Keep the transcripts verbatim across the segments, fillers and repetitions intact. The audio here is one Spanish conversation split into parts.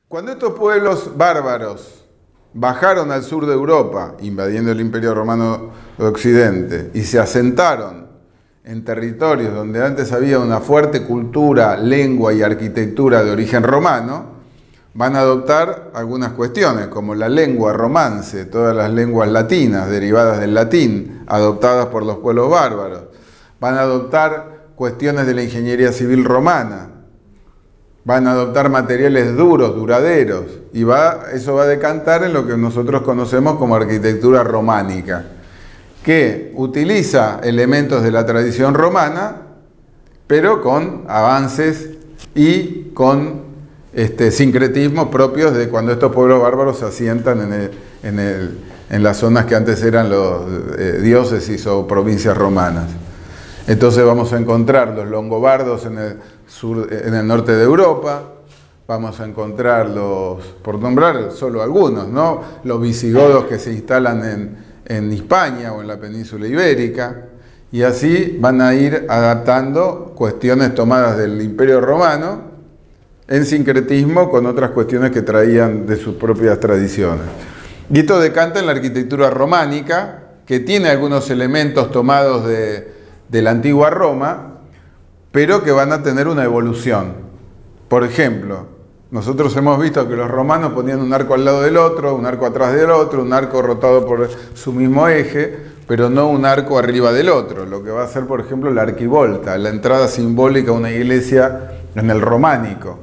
Cuando estos pueblos bárbaros bajaron al sur de Europa, invadiendo el Imperio Romano de Occidente, y se asentaron en territorios donde antes había una fuerte cultura, lengua y arquitectura de origen romano, van a adoptar algunas cuestiones, como la lengua romance, todas las lenguas latinas derivadas del latín, adoptadas por los pueblos bárbaros. Van a adoptar cuestiones de la ingeniería civil romana, van a adoptar materiales duros, duraderos, y va, eso va a decantar en lo que nosotros conocemos como arquitectura románica, que utiliza elementos de la tradición romana, pero con avances y con este, sincretismos propios de cuando estos pueblos bárbaros se asientan en, el, en, el, en las zonas que antes eran los eh, diócesis o provincias romanas. Entonces vamos a encontrar los longobardos en el, sur, en el norte de Europa, vamos a encontrar los, por nombrar solo algunos, ¿no? Los visigodos que se instalan en, en Hispania o en la península ibérica, y así van a ir adaptando cuestiones tomadas del Imperio Romano en sincretismo con otras cuestiones que traían de sus propias tradiciones. Y esto decanta en la arquitectura románica, que tiene algunos elementos tomados de de la antigua Roma, pero que van a tener una evolución. Por ejemplo, nosotros hemos visto que los romanos ponían un arco al lado del otro, un arco atrás del otro, un arco rotado por su mismo eje, pero no un arco arriba del otro, lo que va a ser, por ejemplo, la arquivolta, la entrada simbólica a una iglesia en el románico.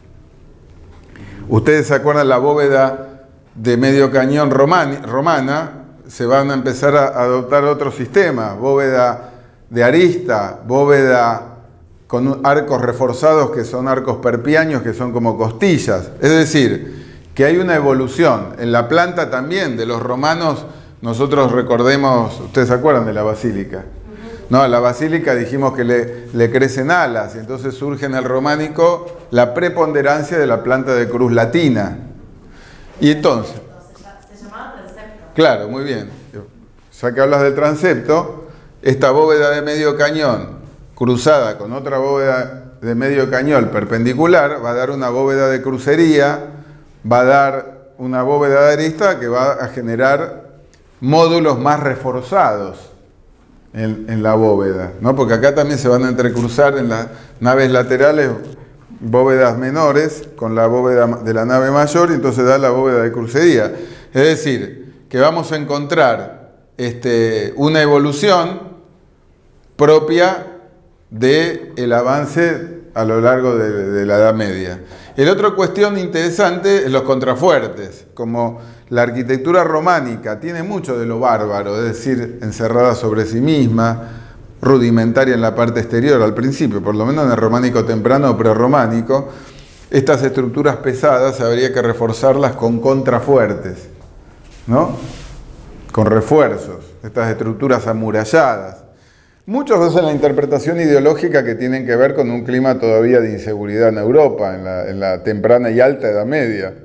Ustedes se acuerdan la bóveda de medio cañón romana, se van a empezar a adoptar otros sistemas, bóveda de arista, bóveda con arcos reforzados que son arcos perpiaños, que son como costillas. Es decir, que hay una evolución. En la planta también de los romanos, nosotros recordemos, ustedes se acuerdan de la basílica. No, a la basílica dijimos que le, le crecen alas, y entonces surge en el románico la preponderancia de la planta de cruz latina. Y entonces... Se llamaba transepto. Claro, muy bien. Ya que hablas del transepto, esta bóveda de medio cañón cruzada con otra bóveda de medio cañón perpendicular va a dar una bóveda de crucería, va a dar una bóveda de arista que va a generar módulos más reforzados en, en la bóveda, ¿no? Porque acá también se van a entrecruzar en las naves laterales bóvedas menores con la bóveda de la nave mayor, y entonces da la bóveda de crucería. Es decir, que vamos a encontrar este, una evolución propia del avance a lo largo de, de la Edad Media. El otra cuestión interesante es los contrafuertes. Como la arquitectura románica tiene mucho de lo bárbaro, es decir, encerrada sobre sí misma, rudimentaria en la parte exterior al principio, por lo menos en el románico temprano o prerrománico, estas estructuras pesadas habría que reforzarlas con contrafuertes, ¿no? Con refuerzos, estas estructuras amuralladas. Muchos hacen la interpretación ideológica que tienen que ver con un clima todavía de inseguridad en Europa, en la, en la temprana y alta Edad Media,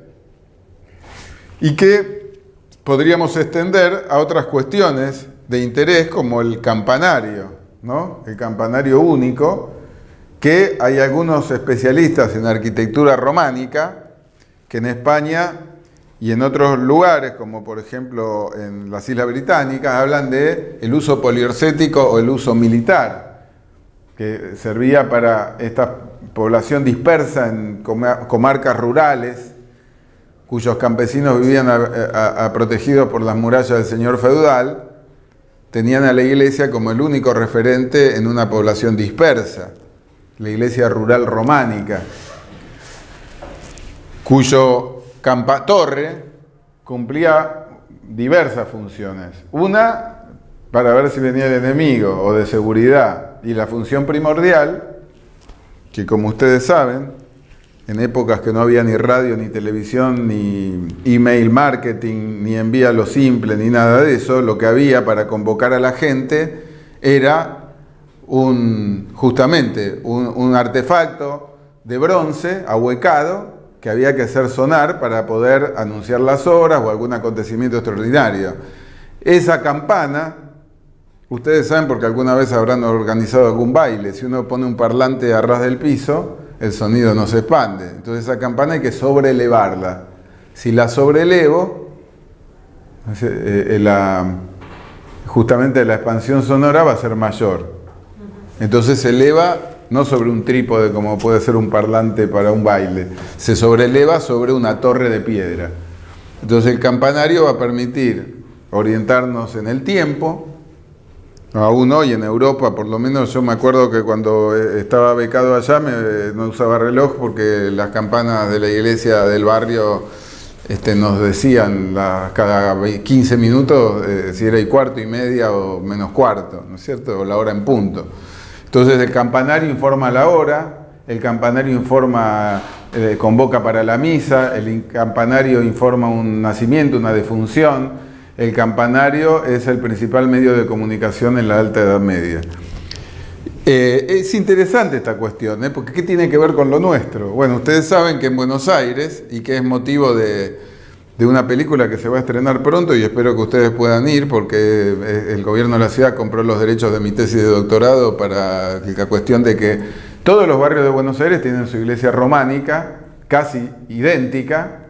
y que podríamos extender a otras cuestiones de interés como el campanario, ¿no? El campanario único, que hay algunos especialistas en arquitectura románica que en España y en otros lugares, como por ejemplo en las Islas Británicas, hablan de el uso poliorcético o el uso militar, que servía para esta población dispersa en comarcas rurales, cuyos campesinos vivían a, a, a protegidos por las murallas del señor feudal, tenían a la iglesia como el único referente en una población dispersa, la iglesia rural románica, cuyo Campa torre cumplía diversas funciones. Una, para ver si venía el enemigo, o de seguridad. Y la función primordial, que como ustedes saben, en épocas que no había ni radio, ni televisión, ni email marketing, ni envíalo simple, ni nada de eso, lo que había para convocar a la gente era un, justamente un, un artefacto de bronce ahuecado, que había que hacer sonar para poder anunciar las horas o algún acontecimiento extraordinario. Esa campana, ustedes saben porque alguna vez habrán organizado algún baile, si uno pone un parlante a ras del piso, el sonido no se expande. Entonces esa campana hay que sobrelevarla. Si la sobrelevo, eh, la, justamente la expansión sonora va a ser mayor. Entonces se eleva no sobre un trípode como puede ser un parlante para un baile, se sobreleva sobre una torre de piedra. Entonces el campanario va a permitir orientarnos en el tiempo. Aún hoy en Europa, por lo menos yo me acuerdo que cuando estaba becado allá me, no usaba reloj porque las campanas de la iglesia del barrio este, nos decían la, cada quince minutos eh, si era y cuarto y media o menos cuarto, ¿no es cierto? O la hora en punto. Entonces el campanario informa la hora, el campanario informa, eh, convoca para la misa, el campanario informa un nacimiento, una defunción. El campanario es el principal medio de comunicación en la Alta Edad Media. Eh, es interesante esta cuestión, ¿eh? Porque ¿qué tiene que ver con lo nuestro? Bueno, ustedes saben que en Buenos Aires, y que es motivo de, de una película que se va a estrenar pronto, y espero que ustedes puedan ir, porque el gobierno de la ciudad compró los derechos de mi tesis de doctorado para la cuestión de que todos los barrios de Buenos Aires tienen su iglesia románica, casi idéntica,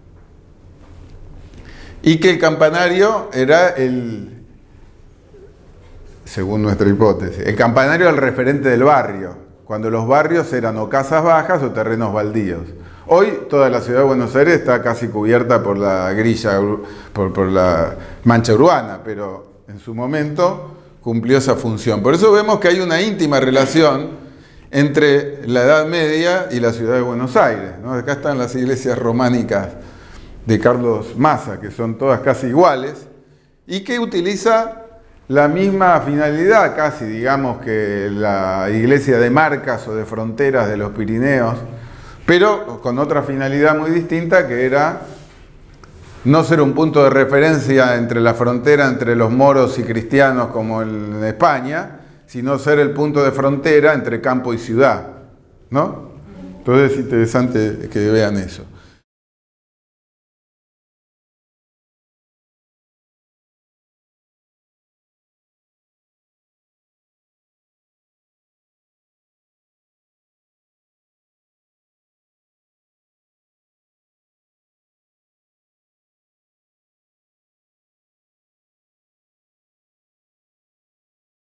y que el campanario era el, según nuestra hipótesis, el campanario era el referente del barrio, cuando los barrios eran o casas bajas o terrenos baldíos. Hoy toda la ciudad de Buenos Aires está casi cubierta por la grilla, por, por la mancha urbana, pero en su momento cumplió esa función. Por eso vemos que hay una íntima relación entre la Edad Media y la ciudad de Buenos Aires, ¿no? Acá están las iglesias románicas de Carlos Massa, que son todas casi iguales, y que utiliza la misma finalidad, casi digamos que la iglesia de Marcas o de Fronteras de los Pirineos, pero con otra finalidad muy distinta, que era no ser un punto de referencia entre la frontera entre los moros y cristianos como en España, sino ser el punto de frontera entre campo y ciudad, ¿no? Entonces es interesante que vean eso.